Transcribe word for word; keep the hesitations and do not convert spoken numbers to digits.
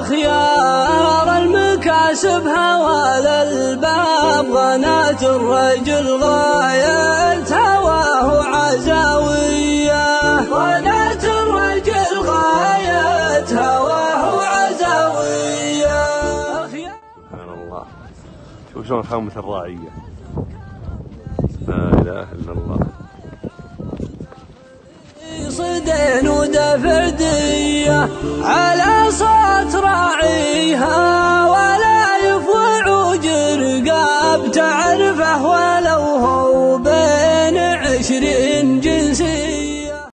خيار المكاسب هوى للباب، غناة الرجل غاية هواه عزاوية، غناة الرجل غاية هواه عزاوية. سبحان الله، شوف شلون خامة الراعية، لا إله إلا الله. صدين ودفردية على صوت